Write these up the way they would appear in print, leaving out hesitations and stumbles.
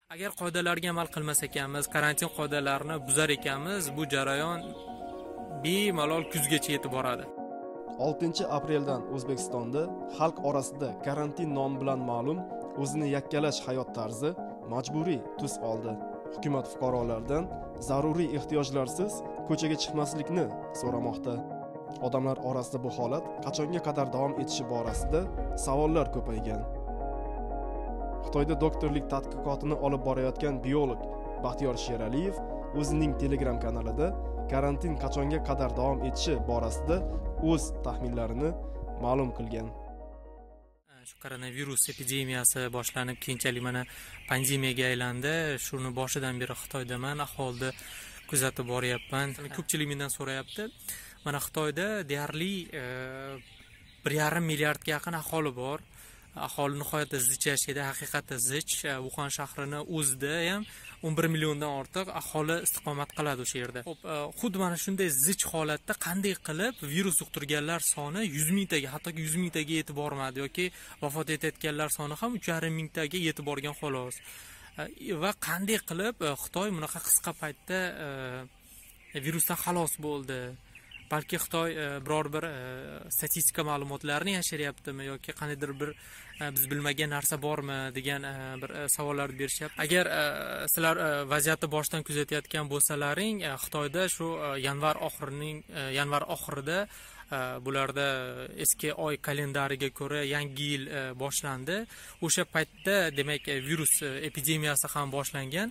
Agar qoidalarga amal qilmas ekanmiz, karantin qoidalarini buzar ekanmiz, bu jarayon bemalol kuzgacha yetib boradi. 6-apreldan O'zbekistonda xalq orasida karantin nomi bilan ma'lum o'zini yakkalash hayot tarzi majburiy tus oldi. Hukumat fuqarolardan zaruriy ehtiyojlarsiz ko'chaga chiqmaslikni so'ramoqda. Odamlar orasida bu holat qachonga qadar davom etishi borasida savollar ko'paygan. Xitoyda doktorlik tadqiqotini olib borayotgan biolog Baxtiyor Sheraliyev o'zining Telegram kanalida karantin qachonga qadar davom etishi borasida o'z taxminlarini ma'lum qilgan. Shu koronavirus epidemiyasi boshlanib, keyinchalik mana pandemiyaga aylandi. Shuni boshidan beri Xitoydaman, aholida kuzatib boryapman. Ko'pchilik mendan so'rayapti. Mana Xitoyda deyarli 1,5 milliardga yaqin aholi bor. Aholi nihoyatda zich yashaydi, haqiqatda zich. Wuhan shahrini o'zida ham 11 milliondan ortiq aholi istiqomat qiladi o'sha yerda. Xo'p, xuddi mana shunday zich holatda qanday qilib virus yuqtirganlar soni 100 mingtaga, hattoki 100 mingtaga yetib bormadi yoki vafot etayotganlar soni ham 3,5 mingtaga yetib borgan xolos. Va qanday qilib Xitoy bunaqa qisqa paytda virusdan xalos bo'ldi? Balki Xitoy biror bir statistika ma'lumotlarini yashiryaptimi yoki qandaydir bir biz bilmagan narsa bormi degan bir savollar berishyapti. Agar sizlar vaziyatni boshdan kuzatayotgan bo'lsalaring, Xitoyda shu yanvar oxirida bularda eski oy kalendariga ko'ra yangi yil boshlandi. O'sha paytda demak virus epidemiyasi ham boshlangan.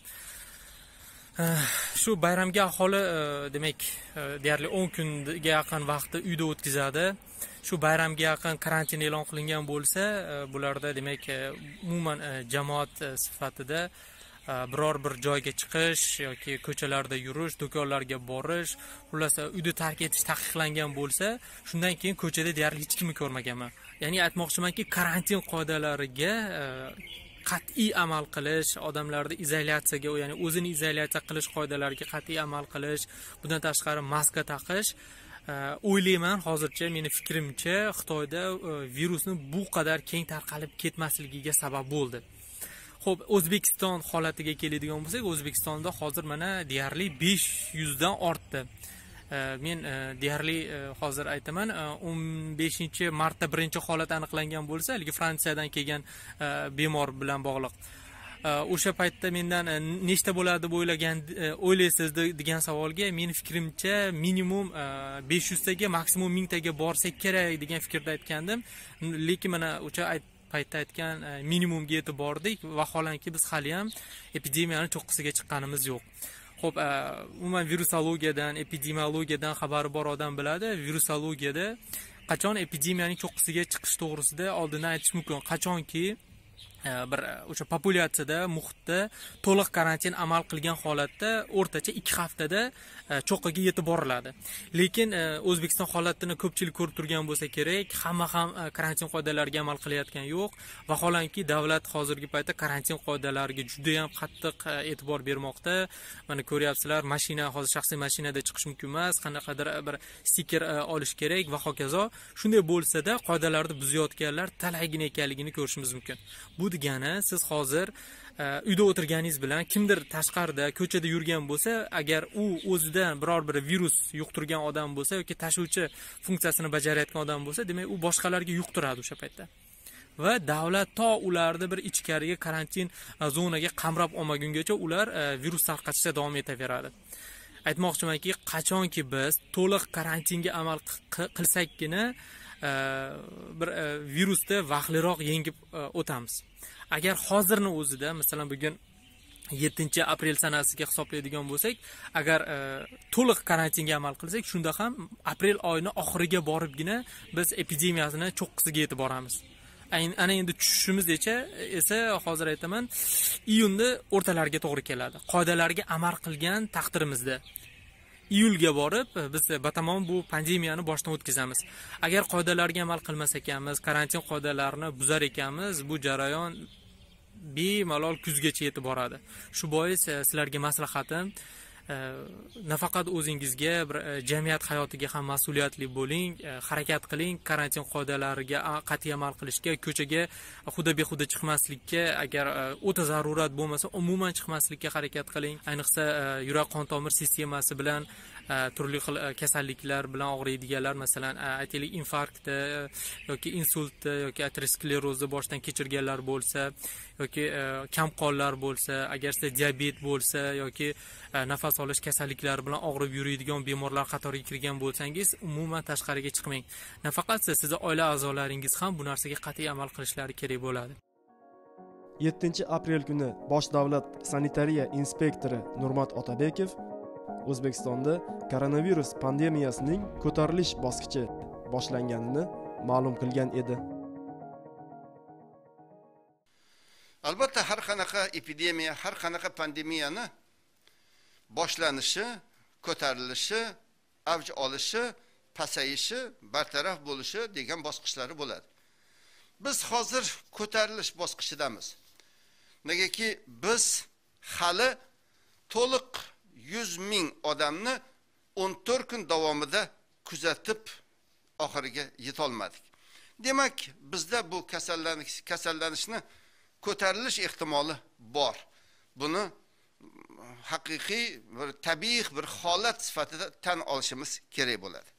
Shu bayramga aholi demak deyarli 10 kunga yaqin vaqtni uyda o'tkazadi. Shu bayramga yaqin karantin e'lon qilingan bo'lsa, bularda demak umuman jamoat sifatida biror bir joyga chiqish yoki ko'chalarda yurish, do'konlarga borish, xullas uyda tark etish taqiqlangan bo'lsa, shundan keyin ko'chada deyarli hech kimni ko'rmaganman. Ya'ni aytmoqchimanki, karantin qoidalariga qat'iy amal qilish, odamlarni izolyatsiyaga, ya'ni o'zini izolyatsiya qilish qoidalariga qat'iy amal qilish, bundan tashqari maska taqish, o'ylayman hozircha meni fikrimcha Xitoyda virusni bu qadar keng tarqalib ketmasligiga sabab bo'ldi. Xo'p, O'zbekiston holatiga keladigan bo'lsak, O'zbekistonda hozir mana deyarli 500 dan ortdi. Men deyarli hozir aytaman 15-martda birinchi holat aniqlangan bo'lsa, haligi Fransiyadan kelgan bemor bilan bog'liq. O'sha paytda mendan nechta bo'ladi deb o'ylaysiz degan savolga men fikrimcha minimum 500 taga, maksimum 1000 taga borsa kerak degan fikrda aytgandim. Lekin mana o'sha paytda aytgan minimumga yetib bordik. Vaholanki biz hali ham epidemiyani cho'qqisiga chiqqanimiz yo'q. Xo'p, umuman virusologiyadan, epidemiologiyadan xabari bor odam biladi. Virusologiyada qachon epidemiyaning cho'qqisiga chiqish to'g'risida oldindan aytish mumkin. Qachonki bir o'sha populyatsiyada, muhitda to'liq karantin amal qilgan holatda o'rtacha 2 haftada cho'qqiga yetib boriladi. Lekin O'zbekiston holatini ko'pchilik ko'rib turgan bo'lsa kerak, hamma ham karantin qoidalariga amal qilayotgan yo'q. Vaholanki davlat hozirgi paytda karantin qoidalariga juda ham qattiq e'tibor bermoqda. Mana ko'ryapsizlar, mashina hozir shaxsiy mashinada chiqish mumkin emas, qanaqadir bir stiker olish kerak va hokazo. Shunday bo'lsa-da, qoidalarni buzayotganlar talaygina ekanligini ko'rishimiz mumkin. Bu degani siz hozir uyda o'tirganingiz bilan kimdir tashqarida ko'chada yurgan bo'lsa, agar u o'zidan biror bir virus yuqtirgan odam bo'lsa yoki tashuvchi funksiyasini bajarayotgan odam bo'lsa, demak u boshqalarga yuqtiradi o'sha paytda. Va davlat to ularni bir ichkariga karantin zonaga qamrab olmagungacha ular virus tarqatishda davom etaveradi. Aytmoqchimanki, qachonki biz to'liq karantinga amal qilsakkina bir virusni vaqtliroq yengib o'tamiz. Agar hozirni o'zida, masalan bugun 7-aprel sanasiga hisoblaydigan bo'lsak, agar to'liq karantinga amal qilsak, shunda ham aprel oyining oxiriga boribgina biz epidemiyasini cho'qqisiga yetib boramiz. Ana endi tushishimiz esa hozir aytaman, iyunni o'rtalariga to'g'ri keladi. Qoidalarga amal qilgan taqdirimizda iyulga borib biz batamom bu pandemiyani boshdan o'tkazamiz. Agar qoidalarga amal qilmas ekanmiz, karantin qoidalarini buzar ekanmiz, bu jarayon bemalol kuzgacha yetib boradi. Shu bois sizlarga maslahatim, nafaqat o'zingizga, jamiyat hayotiga ham mas'uliyatli bo'ling, harakat qiling, karantin qoidalariga qat'iy amal qilishga, ko'chaga xudo behuda chiqmaslikka, agar o'ta zarurat bo'lmasa, umuman chiqmaslikka harakat qiling. Ayniqsa yurak qon tomir sistemasi bilan turli xil kasalliklar bilan og'riydiganlar, masalan, aytaylik infarktda yoki insultda yoki aterosklerozni boshdan kechirganlar bo'lsa, yoki kamqonlar bo'lsa, agar sizda diabet bo'lsa yoki nafas olish kasalliklari bilan og'rib yuradigan bemorlar qatoriga kirgan bo'lsangiz, umuman tashqariga chiqmang. Nafaqat sizni oila a'zolaringiz ham bu narsaga qat'iy amal qilishlari kerak bo'ladi. 7 aprel kuni Bosh davlat sanitariya inspektori Nurmat Otabekov O'zbekistonda koronavirus pandemiyasining ko'tarilish bosqichi boshlanganini ma'lum qilgan edi. Albatta har qanaqa epidemiya, har qanaqa pandemiyani boshlanishi, ko'tarilishi, avj olishi, pasayishi, bartaraf bo'lishi degan bosqichlari bo'ladi. Biz hozir ko'tarilish bosqichidamiz. Negaki biz hali to'liq 100 ming odamni 14 kun davomida kuzatib oxiriga yeta olmadik. Demak, bizda bu kasallanishni ko'tarilish ehtimoli bor. Buni haqiqiy bir tabiiy bir holat sifatida tan olishimiz kerak bo'ladi.